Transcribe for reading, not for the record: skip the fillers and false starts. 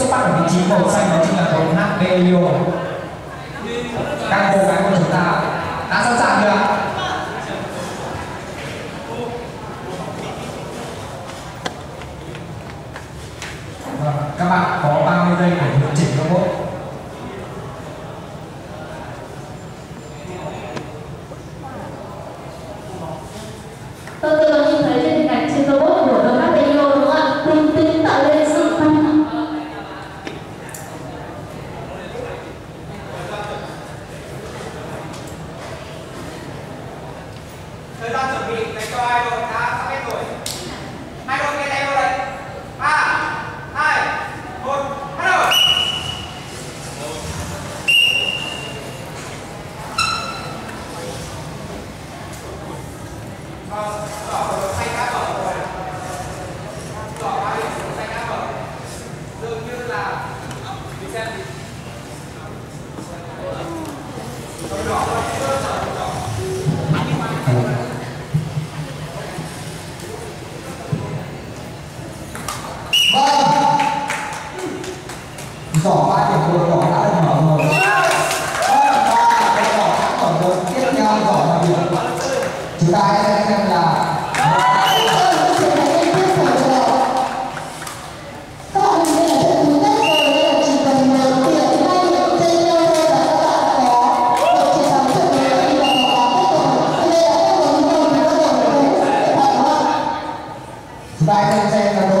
xuất phát ở vị trí màu xanh đó chính là đội HBIO. Các cô gái của chúng ta đã sẵn sàng chưa ạ? Các bạn có 30 giây để điều chỉnh robot. Tôi vừa nhìn thấy trên hình ảnh trên robot của đội HBIO đúng không ạ? Bình tĩnh tạo lên sự căng thẳng. Thời gian chuẩn bị dành cho hai đội đã sắp hết rồi. Hai đội nghe theo đây. 3, 2, 1, bắt đầu. Đỏ rồi, xanh đã mở rồi. Đỏ qua đi, xanh đã mở. Dường như là mình xem gì. Đỏ rồi, chưa trở đỏ. Giỏ 3 điểm của đội đỏ đã được mở rồi. Và đội đỏ đã mở đội tiếp theo giỏ là điểm. Chúng ta hãy xem là chúng ta hãy xem là